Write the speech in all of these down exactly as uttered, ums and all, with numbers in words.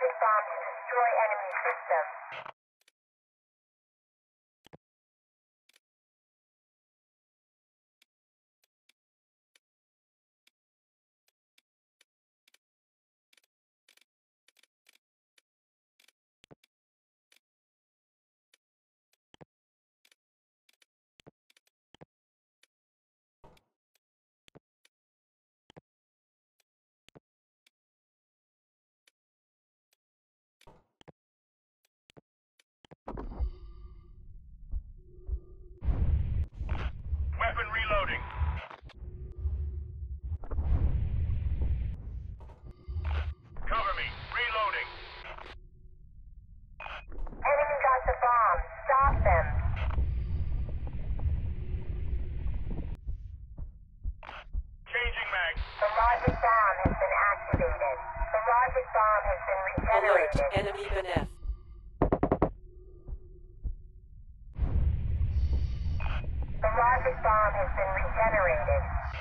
logic bomb to destroy enemy systems. Weapon reloading. Cover me. Reloading. Enemy got the bomb. Stop them. Changing mag. The logic bomb has been activated. The logic bomb has been Alert, regenerated. enemy beneath. The logic bomb has been regenerated.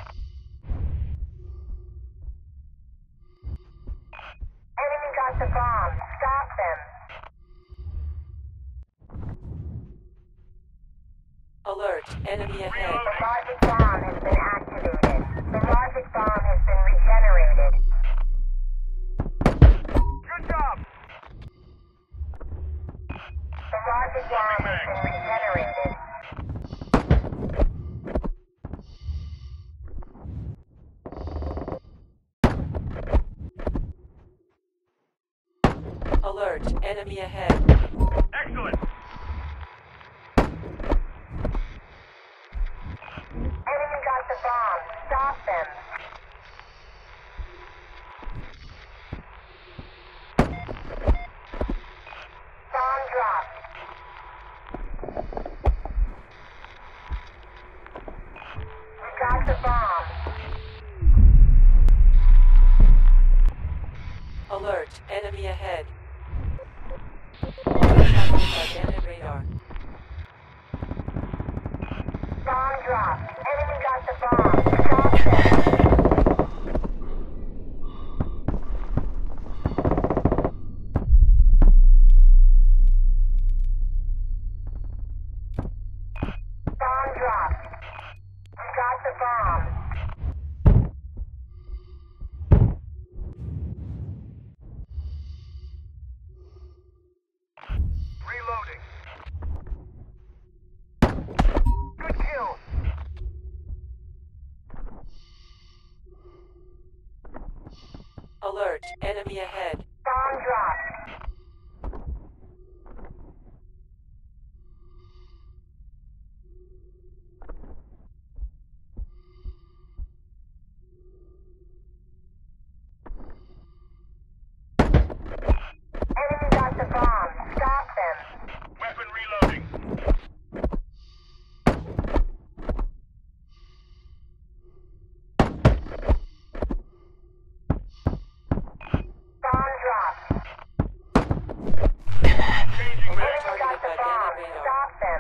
Enemy got the bomb. Stop them. Alert, enemy ahead. The logic bomb has been activated. The logic bomb has been regenerated. Good job. The logic bomb has been regenerated. Alert, enemy ahead. Excellent. Enemy got the bomb. Stop them. Bomb dropped. We got the bomb. Alert, enemy ahead. Large target identified radar. Bomb dropped. Enemy got the bomb. Stop them. Bomb dropped. We got the bomb. Reloading. Good kill. Alert, enemy ahead. Bomb dropped. Enemy got the bomb. Stop them. Weapon reloading. Bomb dropped. Changing mag. Enemy got the bomb. Stop them.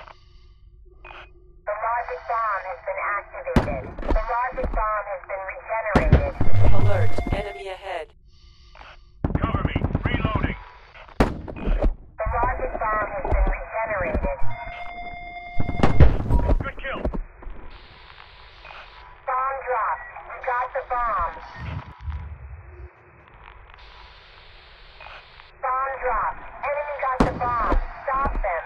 The logic bomb has been activated. The logic bomb has been regenerated. Alert, enemy ahead. Cover me. Reloading. The logic bomb has been regenerated. Good kill. Bomb dropped. We got the bomb. Bomb dropped. Enemy got the bomb. Stop them.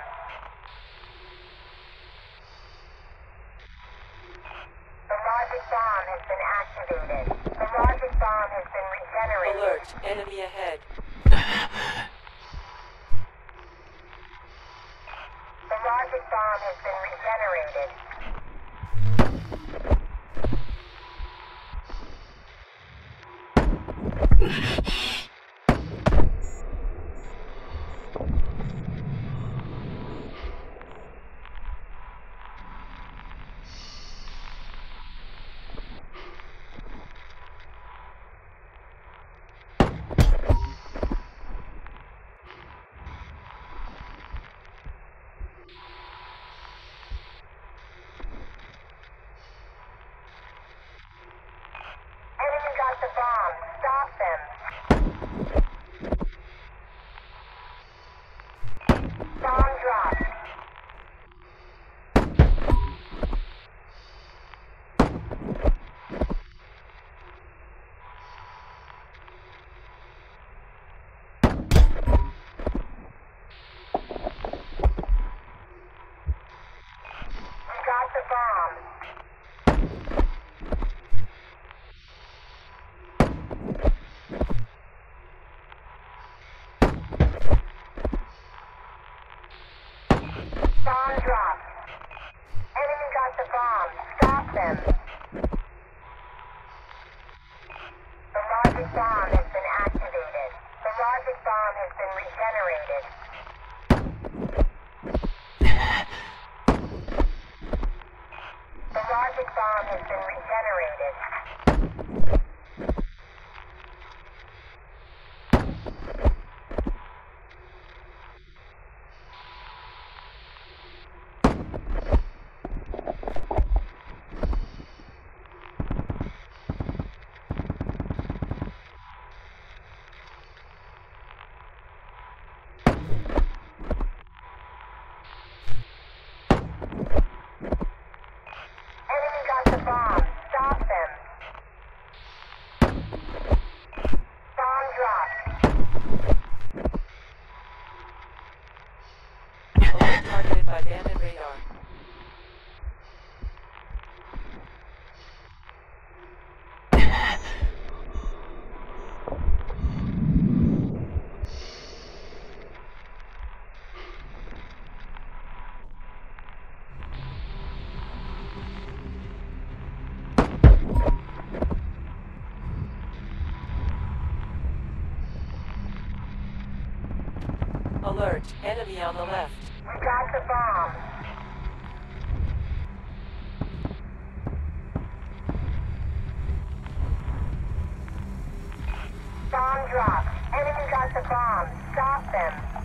The logic bomb has been activated. The logic bomb has been regenerated. Alert, enemy ahead. The logic bomb has been regenerated. Enemy got the bomb. Stop them. Alert, enemy on the left. We got the bomb. Bomb dropped. Enemy got the bomb. Stop them.